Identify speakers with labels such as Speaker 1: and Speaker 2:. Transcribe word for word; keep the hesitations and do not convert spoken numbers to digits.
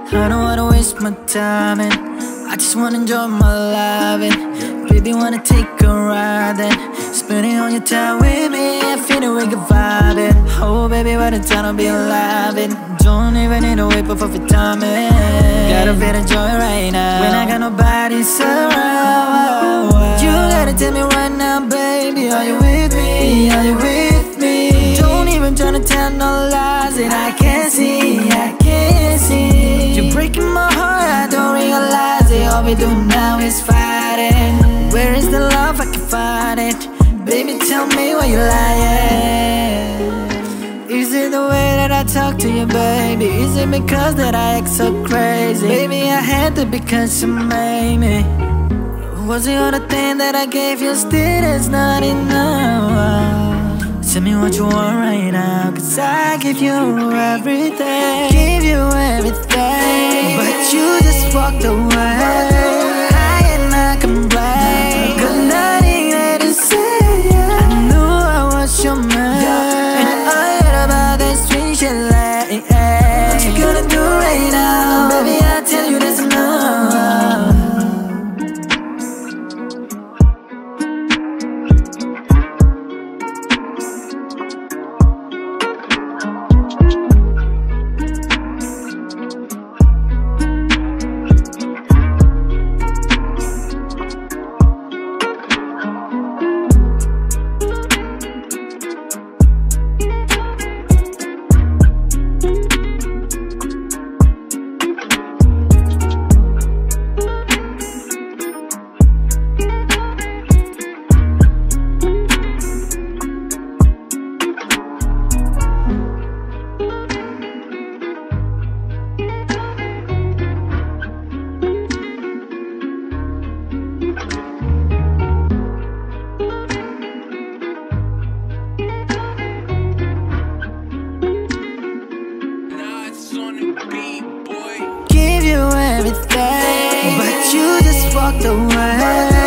Speaker 1: I don't wanna waste my time, and I just wanna enjoy my loving. Baby, wanna take a ride then spending all your time with me. I feel the way you're vibing. Oh baby, what a time to be alive, and don't even need to wait for perfect timing. Gotta feel the joy right now when I got nobody around. You gotta tell me right now, baby, are you with me? Are you with me? Don't even try to tell no lies that I can't see, I can't see. You're breaking my heart, I don't realize it. All we do now is fighting. Where is the love? I can find it. Baby, tell me why you lying. Is it the way that I talk to you, baby? Is it because that I act so crazy? Baby, I had to because you made me. Was it all the thing that I gave you? Still it's not enough. Tell me what you want right now, cause I give you everything. Give you everything, but you just walked away. I ain't not complain, got nothing there to say. I knew I was your man, and I heard about that sweet shit like, what you gonna do right now? Baby, I tell you that's enough. Give you everything, but you just walked away.